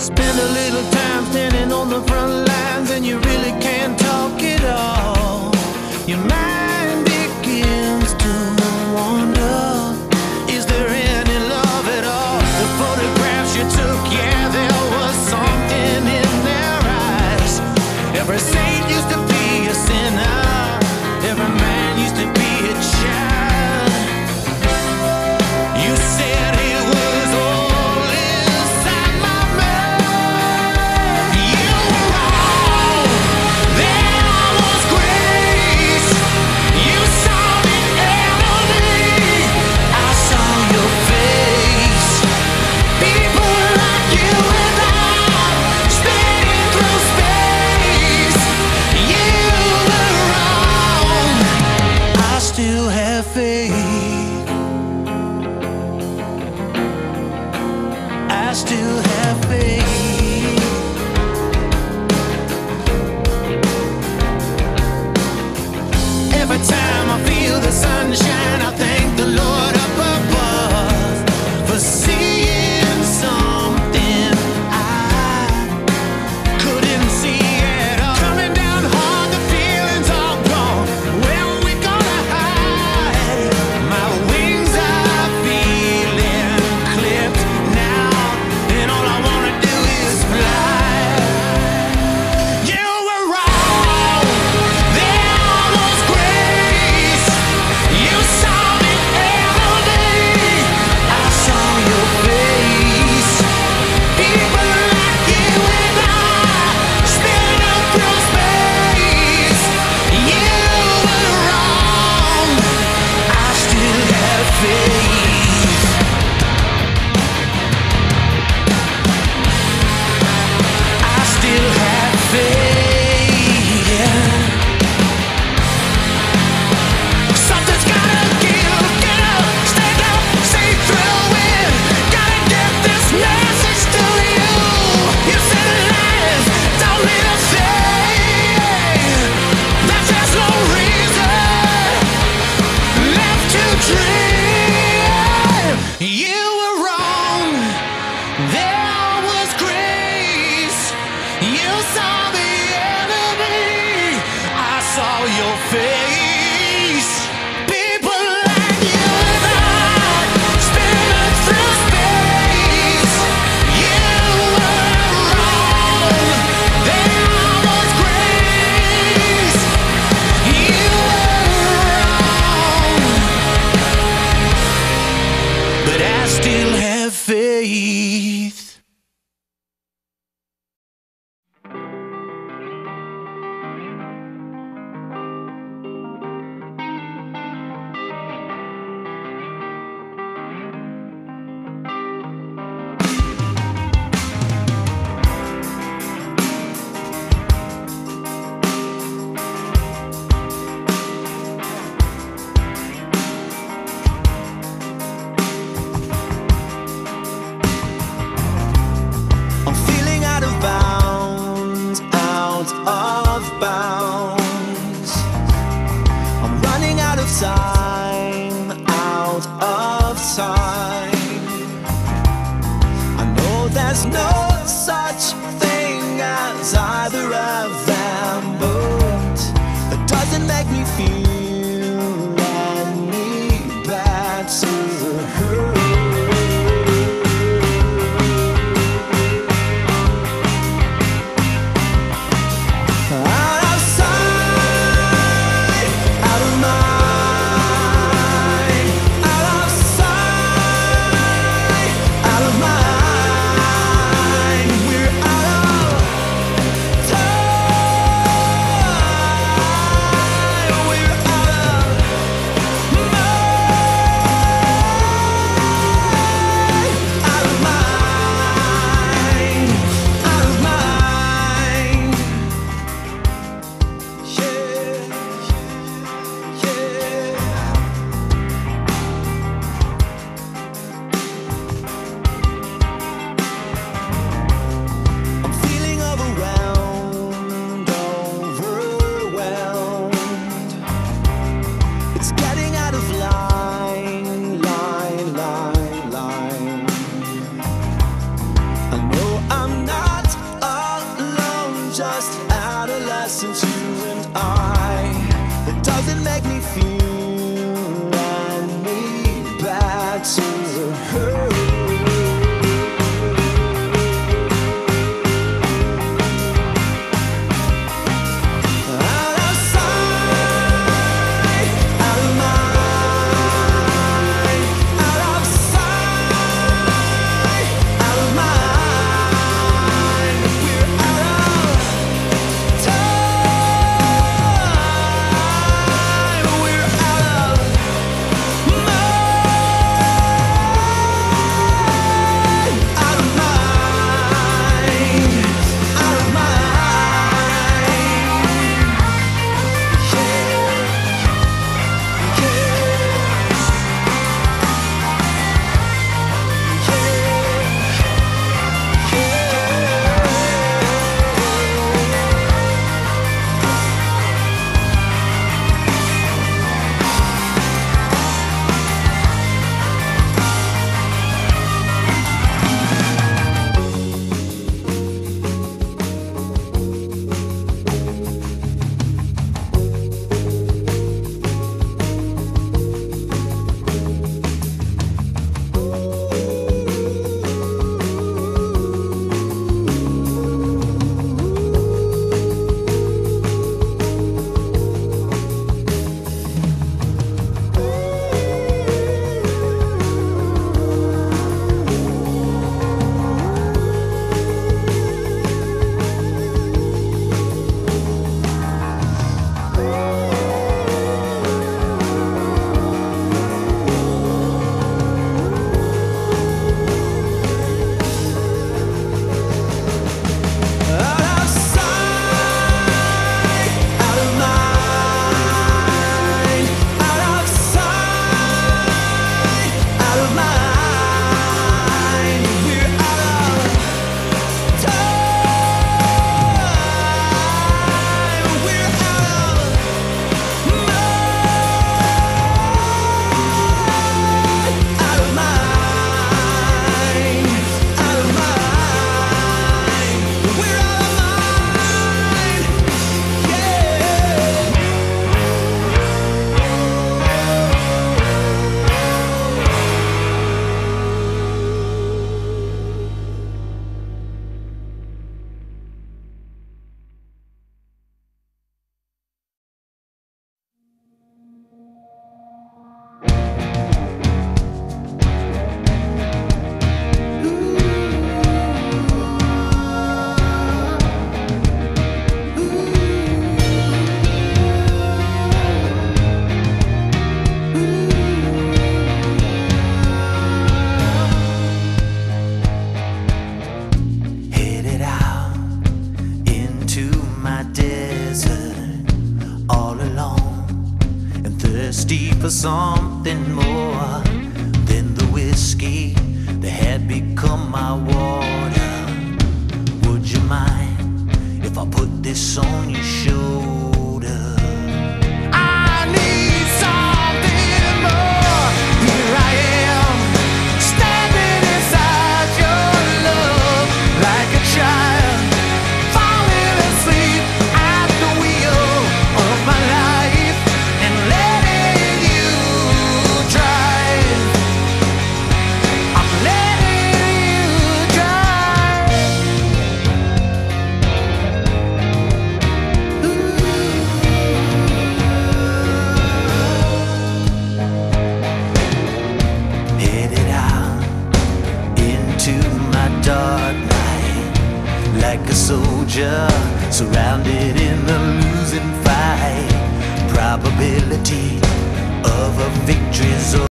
Spend a little time standing on the front lines and you really can't talk it all. Your mind begins to wonder, is there any love at all? The photographs you took, yeah, there was something in their eyes. Every saint used to be a sinner, every man used to be a child. You said it was all inside my mind. You were wrong. There was grace. You saw the enemy. I saw your face. People like you and I, spinning through space. You were wrong. I still have faith. I still have faith. Every time I feel the sunshine, I thank the Lord up above for seeing something I couldn't see at all. Coming down hard, the feelings are gone. Where are we gonna hide? My wings are feeling clipped now, and all I wanna do is fly. You were wrong. There was grace. You saw the enemy. I saw your face. People like you and I, spinning up through space. You were wrong. I still have faith. I still have faith. Something's gotta give. Get up, stand up, see through it. Gotta get this message to you. You said life don't mean a thing. That there's no reason left to dream. You were wrong. There was grace. You saw the enemy. I saw your face. People like you and I, spinning through space. You were wrong. There was grace. You were wrong. But I still have faith. I'm feeling out of bounds, out of bounds. I'm running out of time, out of time. I know there's no such thing as either of them, but it doesn't make me feel any better. Out of sight, out of mind. Out of sight, out of mind. We're out of time. We're just adolescence, you and I. It doesn't make me feel any better. For something more than the whiskey that had become my water. Would you mind if I put this on your shoulder? I need something more. Here I am, standing inside your love like a child, falling asleep at the wheel of my life and letting you drive. I'm letting you drive. Headed out into my dark night, like a soldier surrounded in a losing fight. Probability of a victory's